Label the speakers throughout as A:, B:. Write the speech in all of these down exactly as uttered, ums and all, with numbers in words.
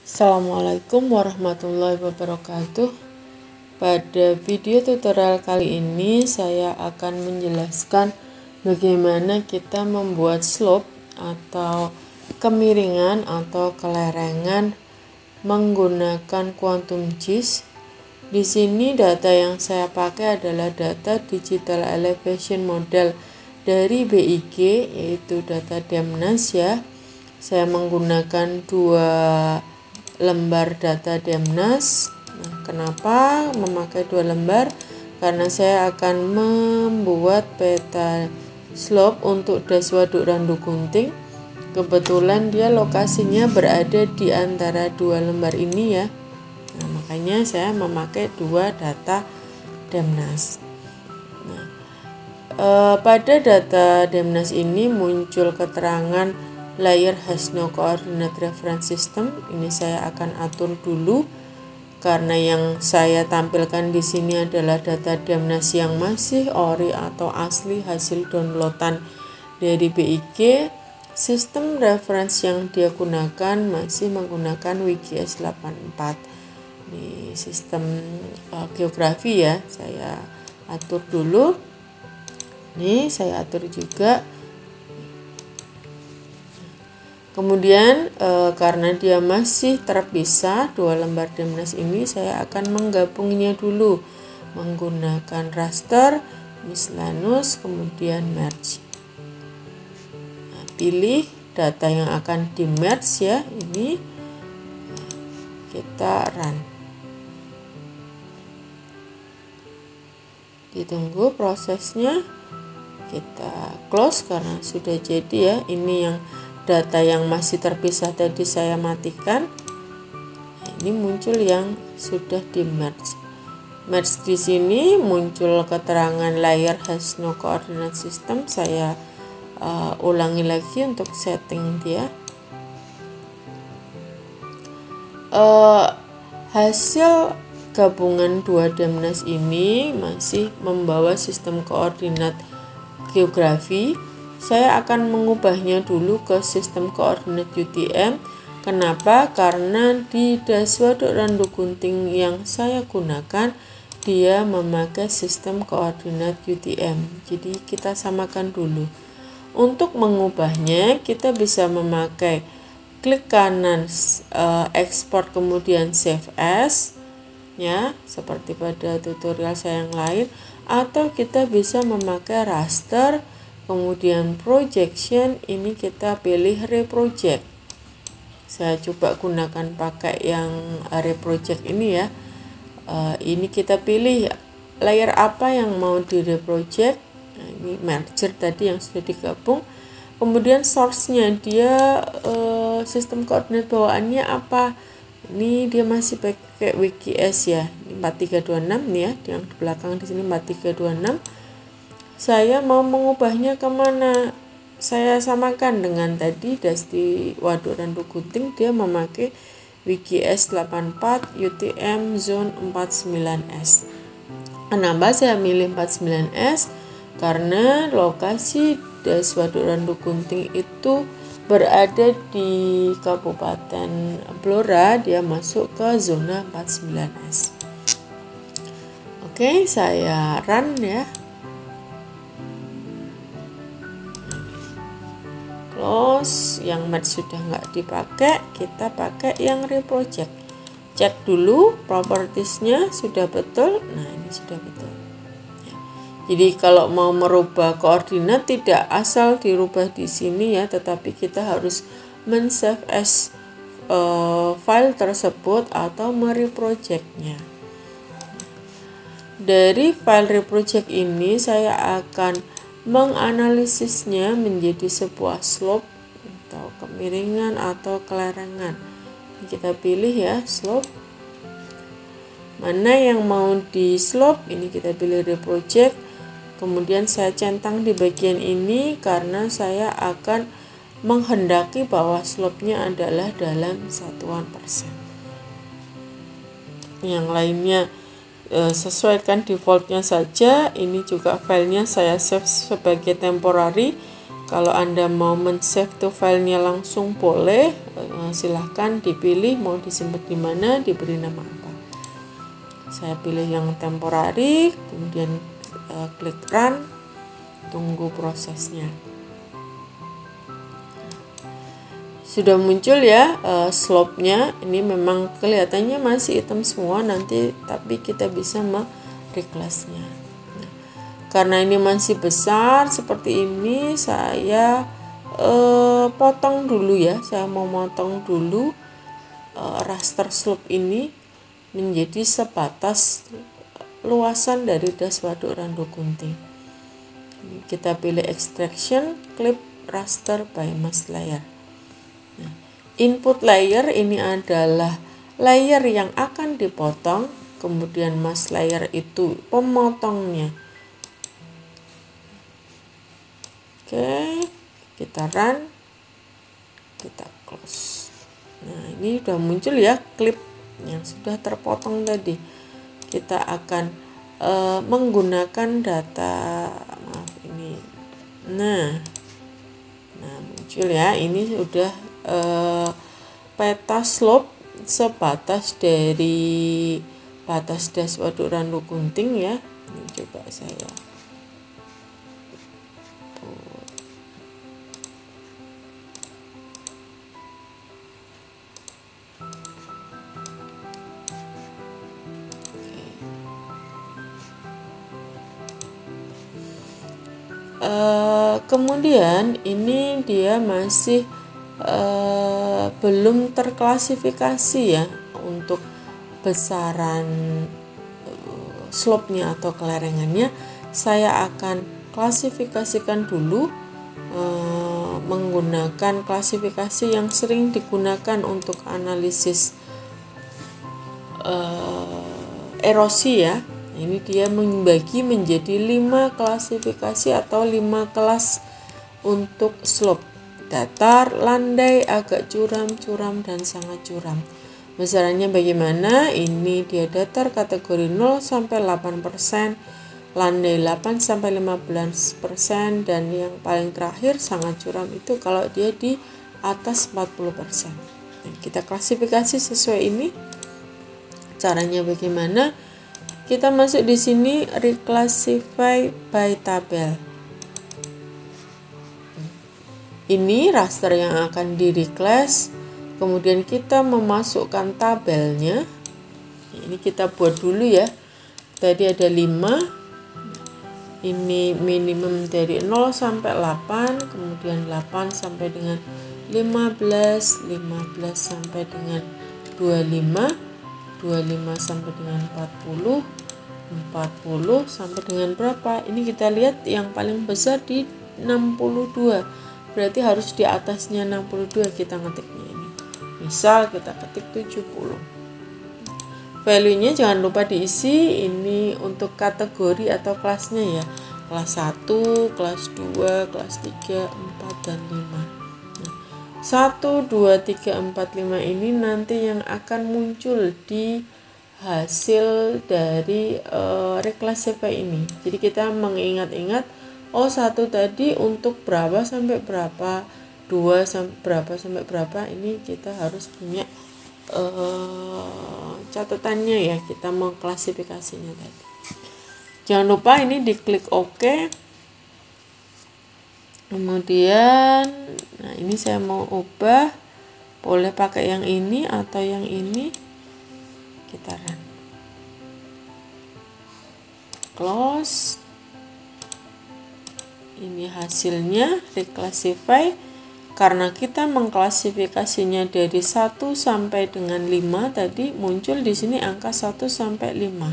A: Assalamualaikum warahmatullahi wabarakatuh. Pada video tutorial kali ini saya akan menjelaskan bagaimana kita membuat slope atau kemiringan atau kelerengan menggunakan quantum gist. Di sini data yang saya pakai adalah data digital elevation model dari B I G, yaitu data Demnas ya. Saya menggunakan dua lembar data Demnas. Nah, kenapa memakai dua lembar? Karena saya akan membuat peta slope untuk das Waduk Randu Gunting. Kebetulan dia lokasinya berada di antara dua lembar ini ya. Nah, makanya saya memakai dua data Demnas. Nah, eh, pada data Demnas ini muncul keterangan layer has no coordinate reference system. Ini saya akan atur dulu karena yang saya tampilkan di sini adalah data Demnas yang masih ori atau asli hasil downloadan dari B I G. Sistem reference yang dia gunakan masih menggunakan W G S delapan puluh empat. Ini sistem uh, geografi ya. Saya atur dulu. Nih, saya atur juga. Kemudian e, karena dia masih terpisah dua lembar Demnas ini, saya akan menggabungnya dulu menggunakan raster, miscellaneous, kemudian merge. Nah, pilih data yang akan di merge ya, ini kita run. Ditunggu prosesnya, kita close karena sudah jadi ya. Ini yang data yang masih terpisah tadi saya matikan. Nah, ini muncul yang sudah di merge. Merge di sini muncul keterangan layer has no coordinate system. Saya uh, ulangi lagi untuk setting dia. Uh, hasil gabungan dua Demnas ini masih membawa sistem koordinat geografi. Saya akan mengubahnya dulu ke sistem koordinat U T M. Kenapa? Karena di das Waduk Randu Gunting yang saya gunakan, dia memakai sistem koordinat U T M. Jadi kita samakan dulu. Untuk mengubahnya, kita bisa memakai klik kanan uh, export kemudian save as ya, seperti pada tutorial saya yang lain, atau kita bisa memakai raster kemudian projection. Ini kita pilih reproject. Saya coba gunakan pakai yang reproject ini ya. Uh, ini kita pilih layer apa yang mau di reproject. Nah, ini merger tadi yang sudah digabung. Kemudian source-nya dia uh, sistem koordinat bawaannya apa? Ini dia masih pakai W G S ya. Ini empat tiga dua enam nih ya. Yang di belakang di sini empat tiga dua enam. Saya mau mengubahnya kemana? Saya samakan dengan tadi das di Waduk Randu Gunting, dia memakai W G S delapan puluh empat U T M zone empat puluh sembilan S. Kenapa saya milih empat puluh sembilan S? Karena lokasi das Waduk Randu Gunting itu berada di Kabupaten Blora, dia masuk ke zona empat puluh sembilan S. Oke, saya run ya. Close, yang merge sudah nggak dipakai, kita pakai yang reproject. Cek dulu propertiesnya sudah betul. Nah, ini sudah betul ya. Jadi kalau mau merubah koordinat tidak asal dirubah di sini ya, tetapi kita harus men-save as uh, file tersebut atau mereprojectnya. Dari file reproject ini saya akan menganalisisnya menjadi sebuah slope atau kemiringan atau kelerengan. Kita pilih ya slope. Mana yang mau di slope, ini kita pilih reproject. Kemudian saya centang di bagian ini karena saya akan menghendaki bahwa slope-nya adalah dalam satuan persen. Yang lainnya sesuaikan defaultnya saja. Ini juga filenya saya save sebagai temporary. Kalau Anda mau men-save to filenya langsung boleh, silahkan dipilih mau disimpan di mana, diberi nama apa. Saya pilih yang temporary, kemudian uh, klik run, tunggu prosesnya. Sudah muncul ya uh, slope-nya. Ini memang kelihatannya masih hitam semua nanti, tapi kita bisa mereclassnya. Nah, karena ini masih besar seperti ini, saya uh, potong dulu ya. Saya mau potong dulu uh, raster slope ini menjadi sebatas luasan dari das waduk Rando Gunting. Kita pilih extraction, clip raster by mask layer. Nah, input layer ini adalah layer yang akan dipotong, kemudian mask layer itu pemotongnya. Oke, kita run, kita close. Nah, ini sudah muncul ya klip yang sudah terpotong tadi. Kita akan uh, menggunakan data, maaf ini. Nah, nah muncul ya. Ini sudah uh, peta slope sebatas dari batas das waduk Rando Gunting ya. Ini coba saya Uh, kemudian ini dia masih uh, belum terklasifikasi ya untuk besaran uh, slope-nya atau kelerengannya. Saya akan klasifikasikan dulu uh, menggunakan klasifikasi yang sering digunakan untuk analisis uh, erosi ya. Ini dia membagi menjadi lima klasifikasi atau lima kelas untuk slope: datar, landai, agak curam, curam, dan sangat curam. Besarannya bagaimana? Ini dia datar kategori nol sampai delapan persen, landai delapan sampai lima belas persen, dan yang paling terakhir sangat curam itu kalau dia di atas empat puluh persen. Nah, kita klasifikasi sesuai ini. Caranya bagaimana? Kita masuk di sini reclassify by tabel. Ini raster yang akan di reclass. Kemudian kita memasukkan tabelnya. Ini kita buat dulu ya. Tadi ada lima. Ini minimum dari nol sampai delapan, kemudian delapan sampai dengan lima belas, lima belas sampai dengan dua puluh lima, dua puluh lima sampai dengan empat puluh, empat puluh sampai dengan berapa? Ini kita lihat yang paling besar di enam puluh dua. Berarti harus di atasnya enam puluh dua kita ngetiknya ini. Misal kita ketik tujuh puluh. Value-nya jangan lupa diisi. Ini untuk kategori atau kelasnya ya. Kelas satu, kelas dua, kelas tiga, empat, dan lima. satu, dua, tiga, empat, lima ini nanti yang akan muncul di hasil dari uh, reclassify ini. Jadi kita mengingat-ingat, oh satu tadi untuk berapa sampai berapa, dua sampai berapa sampai berapa, ini kita harus punya uh, catatannya ya, kita mengklasifikasinya tadi. Jangan lupa ini diklik OK. Kemudian, nah ini saya mau ubah, boleh pakai yang ini atau yang ini. Kita run, close. Ini hasilnya reclassify. Karena kita mengklasifikasinya dari satu sampai dengan lima tadi, muncul di sini angka satu sampai lima.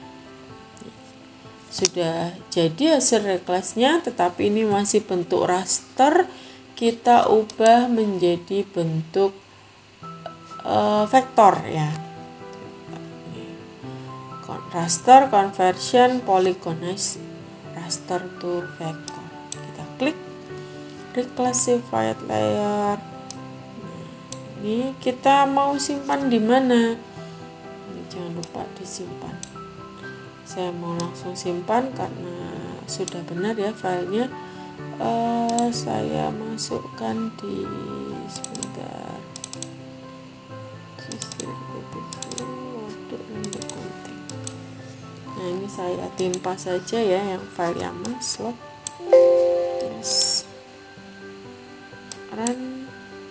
A: Sudah jadi hasil reclassnya, tetapi ini masih bentuk raster. Kita ubah menjadi bentuk uh, vektor ya. Raster conversion polygonize raster to vector. Kita klik reclassified layer. Nah, ini kita mau simpan di mana? Ini jangan lupa disimpan. Saya mau langsung simpan karena sudah benar ya filenya. uh, saya masukkan di sebentar nah ini saya timpa saja ya yang file yang masuk. Yes. Run.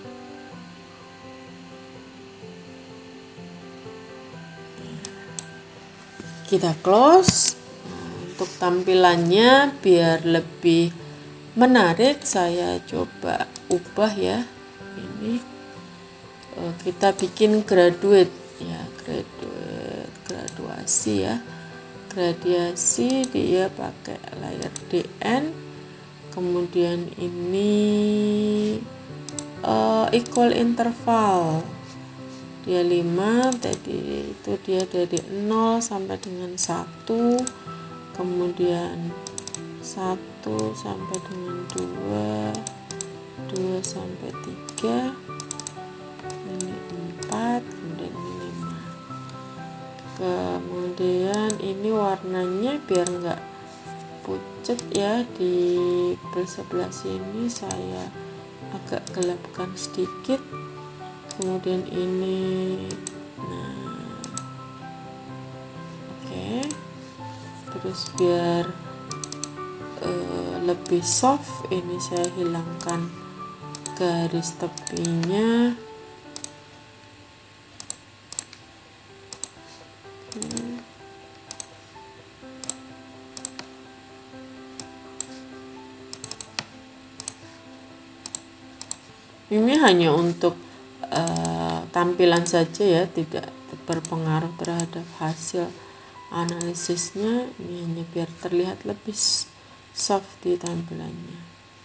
A: Kita close. Nah, untuk tampilannya biar lebih menarik saya coba ubah ya. Ini uh, kita bikin graduate ya, graduate graduasi ya. Gradiasi dia pakai layer D N, kemudian ini uh, equal interval dia lima, tadi itu dia dari nol sampai dengan satu, kemudian satu sampai dengan dua, dua sampai tiga, ini empat, kemudian ini lima. Kemudian ini warnanya biar enggak pucat ya, di sebelah sini saya agak gelapkan sedikit. Kemudian ini, nah oke okay. Terus biar uh, lebih soft ini saya hilangkan garis tepinya. hmm. Ini hanya untuk uh, tampilan saja ya, tidak berpengaruh terhadap hasil analisisnya. Ini hanya biar terlihat lebih soft di tampilannya.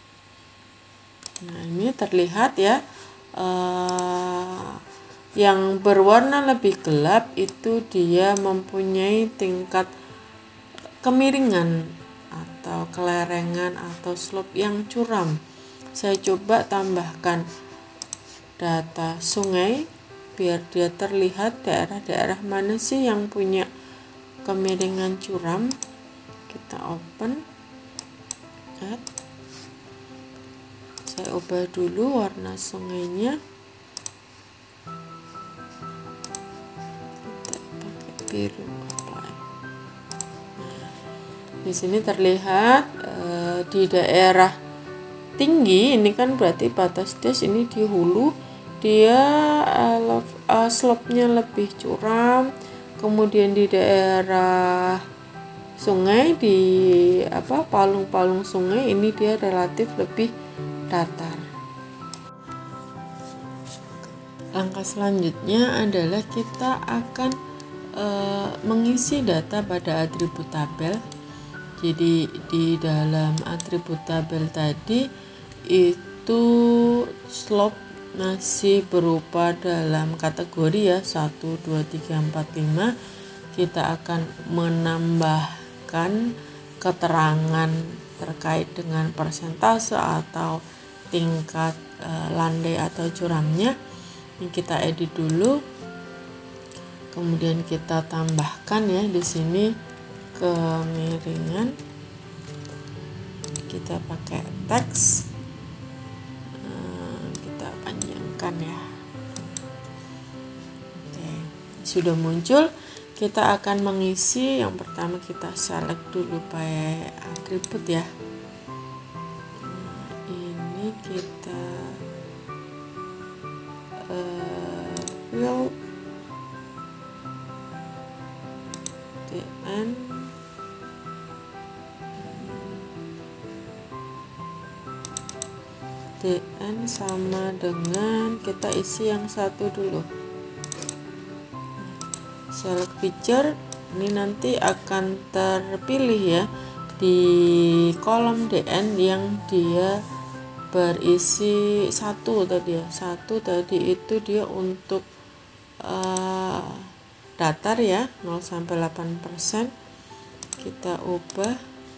A: Nah ini terlihat ya, uh, yang berwarna lebih gelap itu dia mempunyai tingkat kemiringan atau kelerengan atau slope yang curam. Saya coba tambahkan data sungai biar dia terlihat daerah-daerah mana sih yang punya kemiringan curam. Kita open, lihat. Saya ubah dulu warna sungainya, kita pakai biru apply. Nah, di sini terlihat uh, di daerah tinggi ini kan berarti batas das ini di hulu, dia uh, uh, slope-nya lebih curam. Kemudian di daerah sungai, di apa palung-palung sungai ini dia relatif lebih datar. Langkah selanjutnya adalah kita akan uh, mengisi data pada atribut tabel. Jadi di dalam atribut tabel tadi itu slope masih berupa dalam kategori ya satu, dua, tiga, empat, lima. Kita akan menambahkan keterangan terkait dengan persentase atau tingkat e, landai atau curamnya. Ini kita edit dulu. Kemudian kita tambahkan ya di sini kemiringan. Kita pakai teks. Ya. Oke, sudah muncul. Kita akan mengisi. Yang pertama kita select dulu by atribut ya. Nah, ini kita uh, fill D N D N sama dengan kita isi yang satu dulu. Select feature, ini nanti akan terpilih ya di kolom D N yang dia berisi satu tadi ya. Satu tadi itu dia untuk uh, datar ya, nol sampai delapan persen. Kita ubah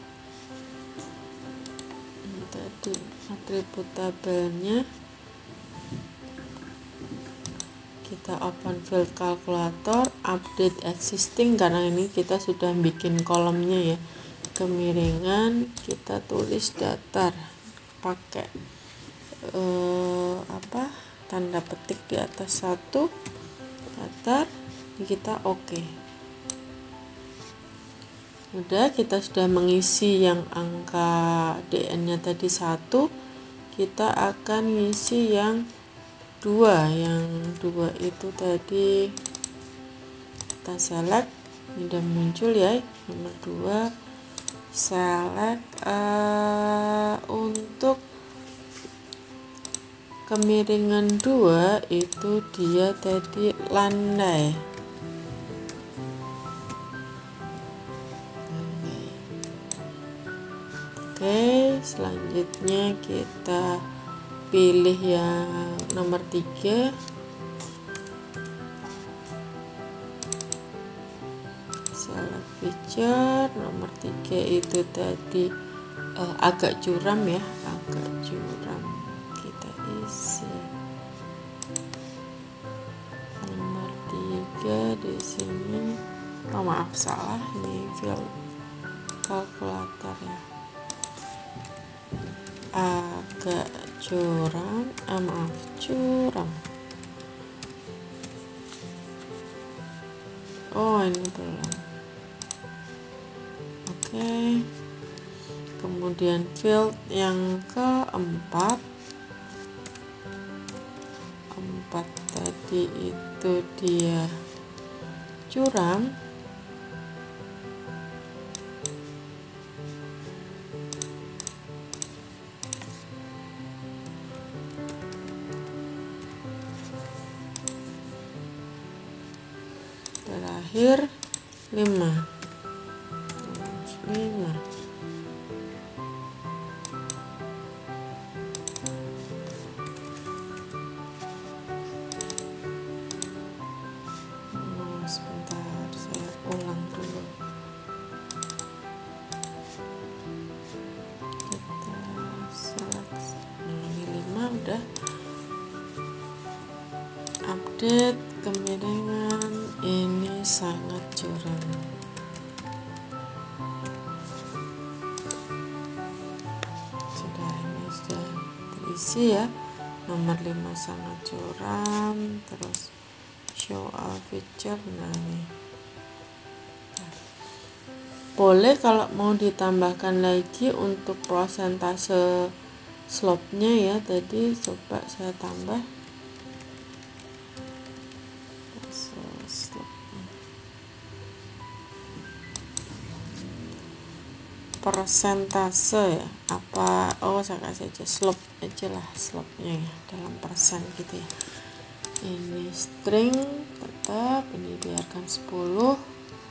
A: ini tadi atribut tabelnya, kita open field calculator, update existing karena ini kita sudah bikin kolomnya ya, kemiringan kita tulis datar pakai eh, apa tanda petik di atas satu datar, kita oke. Okay. Udah, kita sudah mengisi yang angka D N nya tadi satu, kita akan ngisi yang dua. Yang dua itu tadi kita select, ini udah muncul ya, nomor dua. Select uh, untuk kemiringan dua itu dia tadi landai. landai. Oke, selanjutnya kita pilih yang nomor tiga. Select feature nomor tiga itu tadi uh, agak curam ya, agak curam. Kita isi nomor tiga di sini. Oh maaf, salah, ini fill kalkulator ya. Agak curam, ah maaf curam. Oh ini belum. Oke. Kemudian field yang keempat. Empat tadi itu dia curam. Terakhir lima. lima. Oh, sebentar, saya ulang dulu. Kita seleksi. Ini lima udah. Update kemiringan ini sangat curam. Sudah, ini sudah terisi ya. Nomor lima sangat curam. Terus show all feature. Nah nih, boleh kalau mau ditambahkan lagi untuk prosentase slope-nya ya. Tadi coba saya tambah persentase ya, apa, oh saya kasih aja slope aja lah, slope-nya ya dalam persen gitu ya. Ini string tetap, ini biarkan sepuluh.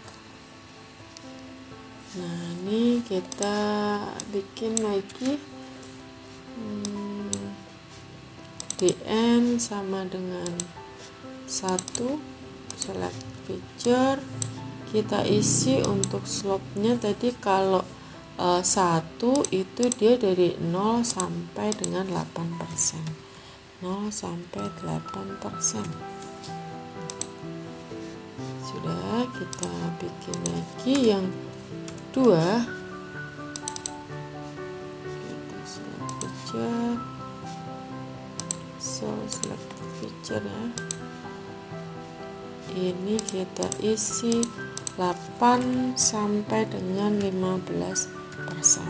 A: Nah ini kita bikin lagi hmm, D N sama dengan satu. Select feature, kita isi untuk slope-nya tadi. Kalau uh, satu itu dia dari nol sampai dengan delapan persen. nol sampai delapan persen. Sudah, kita bikin lagi yang dua. Kita select feature. So, select feature ya. Ini kita isi delapan sampai dengan lima belas persen.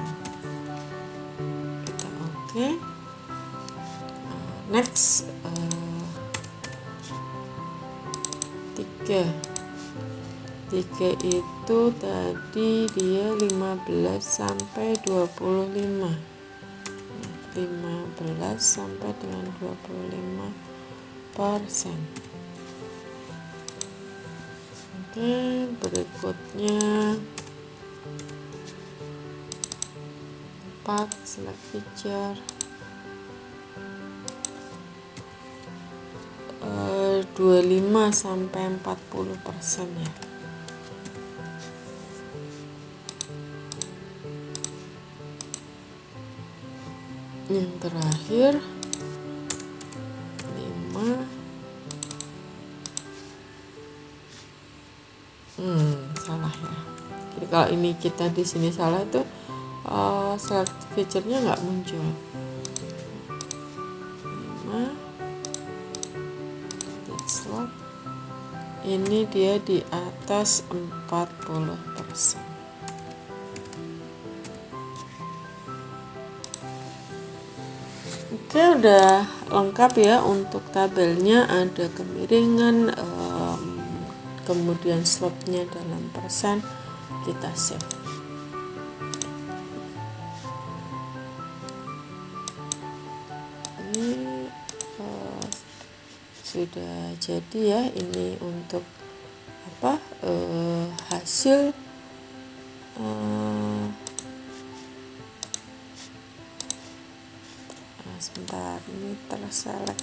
A: Kita oke. Okay. Nah, next uh, tiga. tiga itu tadi dia lima belas sampai dua puluh lima. lima belas sampai dengan dua puluh lima persen. Oke, berikutnya empat, select feature. Uh, dua puluh lima sampai empat puluh persen ya. Yang terakhir lima. Hmm, salah ya. Jadi kalau ini kita di sini salah itu uh, select feature-nya nggak muncul. lima, slope ini dia di atas empat puluh persen. Oke, udah lengkap ya untuk tabelnya, ada kemiringan, um, kemudian slope-nya dalam persen. Kita save. Ini uh, sudah jadi ya, ini untuk apa uh, hasil uh, sebentar, ini terselect.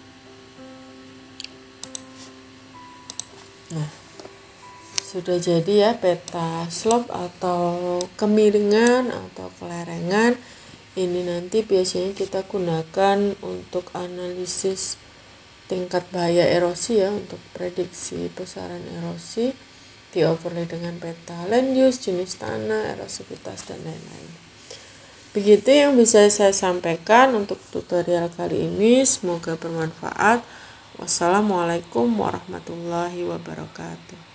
A: Nah, sudah jadi ya peta slope atau kemiringan atau kelerengan. Ini nanti biasanya kita gunakan untuk analisis tingkat bahaya erosi ya, untuk prediksi besaran erosi, di overlay dengan peta land use, jenis tanah, erosivitas dan lain-lain. Begitu yang bisa saya sampaikan untuk tutorial kali ini, semoga bermanfaat. Wassalamualaikum warahmatullahi wabarakatuh.